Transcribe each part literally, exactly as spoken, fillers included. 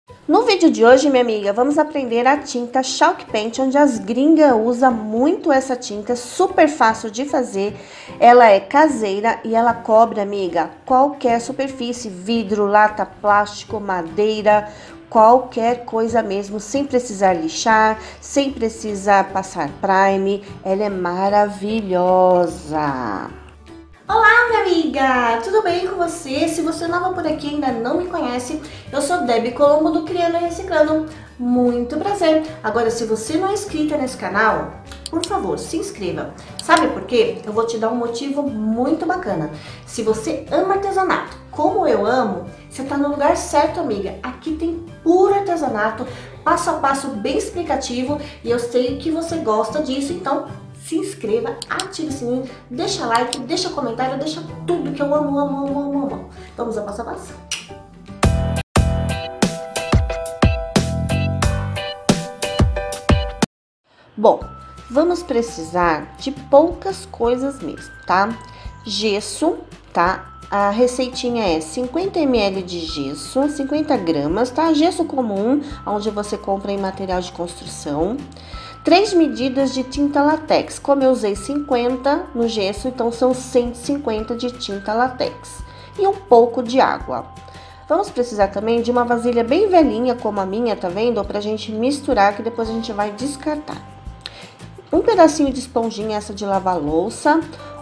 No vídeo de hoje, minha amiga, vamos aprender a tinta Chalk Paint, onde as gringas usam muito essa tinta, super fácil de fazer. Ela é caseira e ela cobre, amiga, qualquer superfície, vidro, lata, plástico, madeira, qualquer coisa mesmo, sem precisar lixar, sem precisar passar prime. Ela é maravilhosa. Olá, minha amiga! Tudo bem com você? Se você é nova por aqui e ainda não me conhece, eu sou Debbie Colombo do Criando e Reciclando. Muito prazer! Agora, se você não é inscrita nesse canal, por favor, se inscreva. Sabe por quê? Eu vou te dar um motivo muito bacana. Se você ama artesanato, como eu amo, você tá no lugar certo, amiga. Aqui tem puro artesanato, passo a passo bem explicativo, e eu sei que você gosta disso, então se inscreva, ative o sininho, deixa like, deixa comentário, deixa tudo que eu amo, amo, amo, amo, amo. Vamos ao passo a passo? Bom, vamos precisar de poucas coisas mesmo, tá? Gesso, tá? A receitinha é cinquenta mililitros de gesso, cinquenta gramas, tá? Gesso comum, onde você compra em material de construção. Três medidas de tinta látex, como eu usei cinquenta no gesso, então são cento e cinquenta de tinta látex. E um pouco de água. Vamos precisar também de uma vasilha bem velhinha, como a minha, tá vendo? Pra gente misturar, que depois a gente vai descartar. Um pedacinho de esponjinha, essa de lavar louça,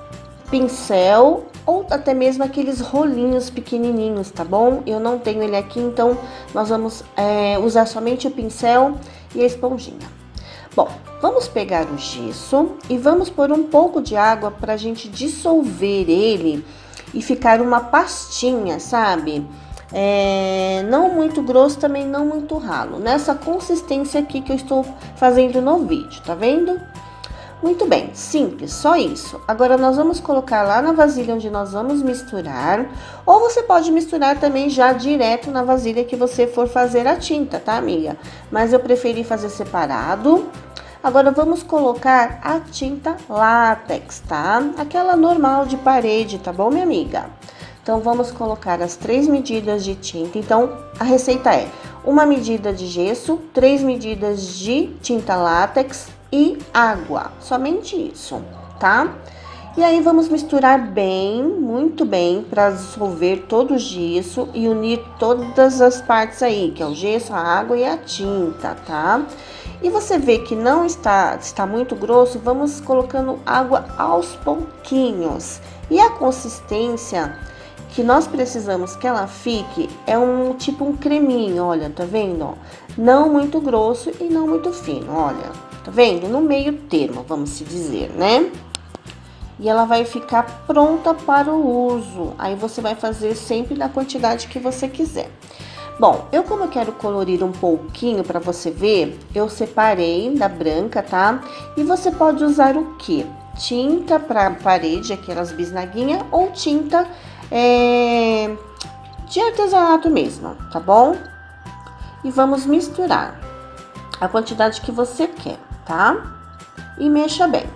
pincel, ou até mesmo aqueles rolinhos pequenininhos, tá bom? Eu não tenho ele aqui, então nós vamos é, usar somente o pincel e a esponjinha. Bom, vamos pegar o gesso e vamos pôr um pouco de água para a gente dissolver ele e ficar uma pastinha, sabe? É, não muito grosso, também não muito ralo. Nessa consistência aqui que eu estou fazendo no vídeo, tá vendo? Muito bem, simples, só isso. Agora nós vamos colocar lá na vasilha onde nós vamos misturar, ou você pode misturar também já direto na vasilha que você for fazer a tinta, tá, amiga? Mas eu preferi fazer separado. Agora vamos colocar a tinta látex, tá? Aquela normal de parede, tá bom, minha amiga? Então vamos colocar as três medidas de tinta. Então a receita é uma medida de gesso, três medidas de tinta látex e água, somente isso, tá? E aí vamos misturar bem, muito bem, para dissolver todo o gesso e unir todas as partes aí, que é o gesso, a água e a tinta, tá? E você vê que não está, está muito grosso, vamos colocando água aos pouquinhos. E a consistência que nós precisamos que ela fique é um tipo um creminho, olha, tá vendo? Ó? Não muito grosso e não muito fino, olha, tá vendo? No meio termo, vamos se dizer, né? E ela vai ficar pronta para o uso. Aí você vai fazer sempre na quantidade que você quiser. Bom, eu como eu quero colorir um pouquinho para você ver, eu separei da branca, tá? E você pode usar o quê? Tinta para parede, aquelas bisnaguinhas, ou tinta é, de artesanato mesmo, tá bom? E vamos misturar a quantidade que você quer, tá? E mexa bem.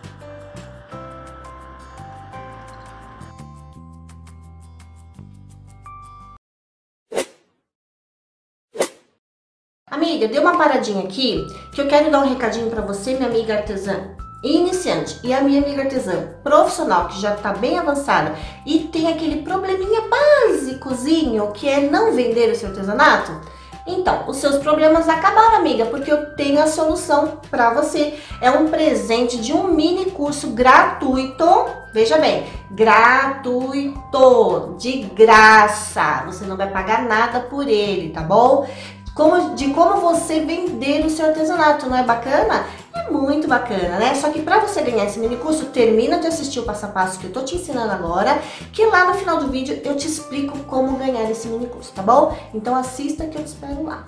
Amiga, dê uma paradinha aqui, que eu quero dar um recadinho pra você, minha amiga artesã iniciante, e a minha amiga artesã profissional, que já tá bem avançada e tem aquele probleminha básicozinho, que é não vender o seu artesanato. Então, os seus problemas acabaram, amiga, porque eu tenho a solução pra você. É um presente de um mini curso gratuito, veja bem, gratuito, de graça, você não vai pagar nada por ele, tá bom? Como, de como você vender o seu artesanato, não é bacana? É muito bacana, né? Só que para você ganhar esse mini curso, termina de assistir o passo a passo que eu tô te ensinando agora, que lá no final do vídeo eu te explico como ganhar esse mini curso, tá bom? Então assista que eu te espero lá.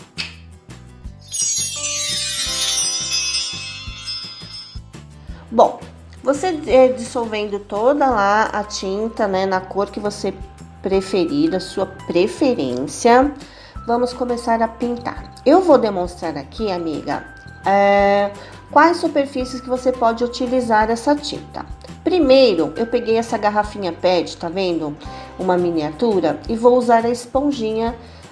Bom, você é, dissolvendo toda lá a tinta, né, na cor que você preferir, a sua preferência, vamos começar a pintar. Eu vou demonstrar aqui, amiga, é, quais superfícies que você pode utilizar essa tinta. Primeiro, eu peguei essa garrafinha P E T, tá vendo? Uma miniatura, e vou usar a esponjinha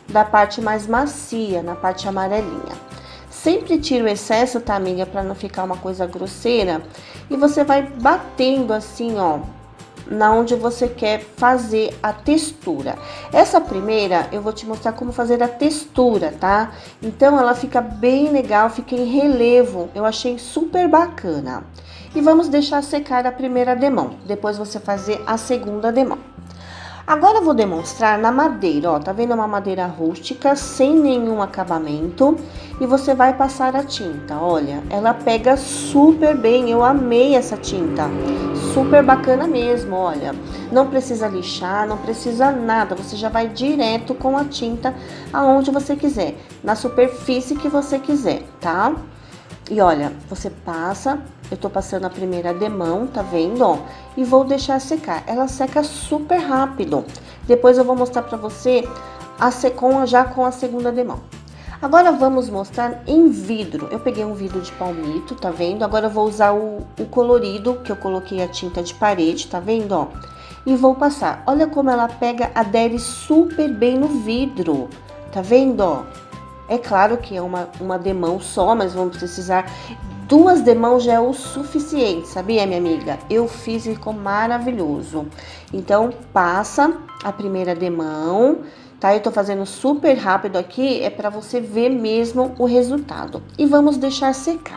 da parte mais macia, na parte amarelinha. Sempre tira o excesso, tá, amiga? Pra não ficar uma coisa grosseira. E você vai batendo assim, ó, na onde você quer fazer a textura. Essa primeira, eu vou te mostrar como fazer a textura, tá? Então, ela fica bem legal, fica em relevo. Eu achei super bacana. E vamos deixar secar a primeira demão. Depois você fazer a segunda demão. Agora eu vou demonstrar na madeira, ó, tá vendo uma madeira rústica, sem nenhum acabamento, e você vai passar a tinta, olha, ela pega super bem, eu amei essa tinta, super bacana mesmo, olha, não precisa lixar, não precisa nada, você já vai direto com a tinta aonde você quiser, na superfície que você quiser, tá? E olha, você passa, eu tô passando a primeira demão, tá vendo, ó? E vou deixar secar. Ela seca super rápido. Depois eu vou mostrar pra você a com, já com a segunda demão. Agora vamos mostrar em vidro. Eu peguei um vidro de palmito, tá vendo? Agora eu vou usar o, o colorido, que eu coloquei a tinta de parede, tá vendo, ó? E vou passar. Olha como ela pega, adere super bem no vidro. Tá vendo, ó? É claro que é uma, uma demão só, mas vamos precisar... Duas demãos já é o suficiente, sabia, minha amiga? Eu fiz e ficou maravilhoso. Então, passa a primeira demão, tá? Eu tô fazendo super rápido aqui, é pra você ver mesmo o resultado. E vamos deixar secar.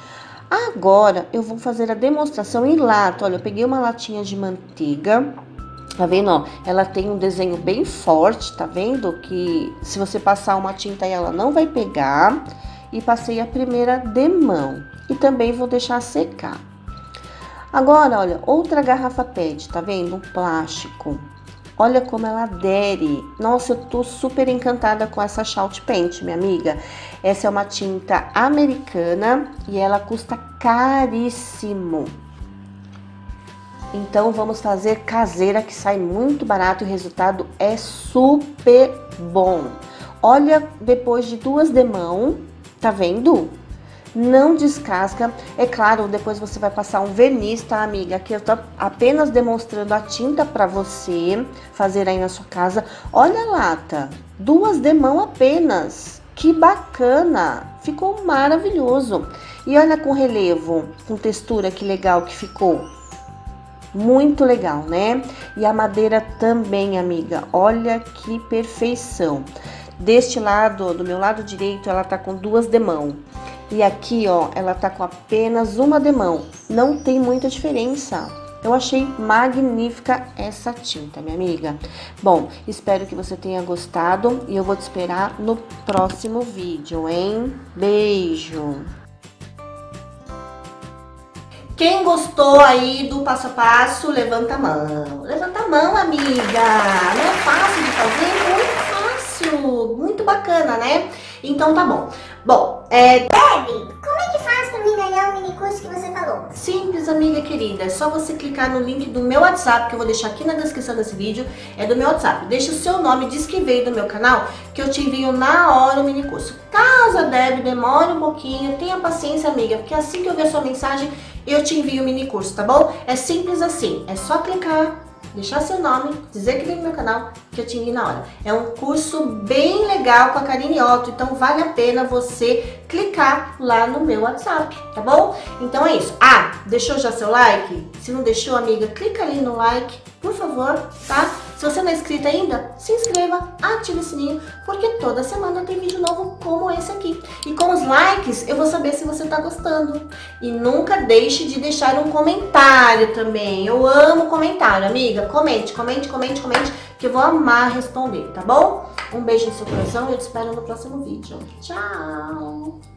Agora, eu vou fazer a demonstração em lata. Olha, eu peguei uma latinha de manteiga. Tá vendo, ó? Ela tem um desenho bem forte, tá vendo? Que se você passar uma tinta aí, ela não vai pegar. E passei a primeira demão. E também vou deixar secar. Agora, olha, outra garrafa P E T, tá vendo? Um plástico. Olha como ela adere. Nossa, eu tô super encantada com essa Shout Paint, minha amiga. Essa é uma tinta americana e ela custa caríssimo. Então, vamos fazer caseira, que sai muito barato e o resultado é super bom. Olha, depois de duas demãos, tá vendo? Não descasca. É claro, depois você vai passar um verniz, tá, amiga? Aqui eu tô apenas demonstrando a tinta pra você fazer aí na sua casa. Olha a lata, duas demãos apenas. Que bacana! Ficou maravilhoso. E olha com relevo, com textura, que legal que ficou. Muito legal, né? E a madeira também, amiga. Olha que perfeição. Deste lado, do meu lado direito, ela tá com duas demãos. E aqui, ó, ela tá com apenas uma demão. Não tem muita diferença. Eu achei magnífica essa tinta, minha amiga. Bom, espero que você tenha gostado e eu vou te esperar no próximo vídeo, hein? Beijo! Quem gostou aí do passo a passo, levanta a mão. Levanta a mão, amiga. Não é fácil de fazer? Muito fácil. Muito bacana, né? Então tá bom. Bom, é... Debbie, como é que faz pra mim ganhar o mini curso que você falou? Simples, amiga querida. É só você clicar no link do meu WhatsApp, que eu vou deixar aqui na descrição desse vídeo. É do meu WhatsApp. Deixa o seu nome, diz que veio do meu canal, que eu te envio na hora o mini curso. Caso a Debbie demore um pouquinho, tenha paciência, amiga, porque assim que eu ver a sua mensagem, eu te envio o mini curso, tá bom? É simples assim, é só clicar, deixar seu nome, dizer que vem do meu canal, que eu te envio na hora. É um curso bem legal com a Karine Otto, então vale a pena você clicar lá no meu WhatsApp, tá bom? Então é isso. Ah, deixou já seu like? Se não deixou, amiga, clica ali no like, por favor, tá? Se você não é inscrito ainda, se inscreva, ative o sininho, porque toda semana tem vídeo novo como esse aqui. E com os likes, eu vou saber se você tá gostando. E nunca deixe de deixar um comentário também. Eu amo comentário, amiga. Comente, comente, comente, comente, que eu vou amar responder, tá bom? Um beijo no seu coração e eu te espero no próximo vídeo. Tchau!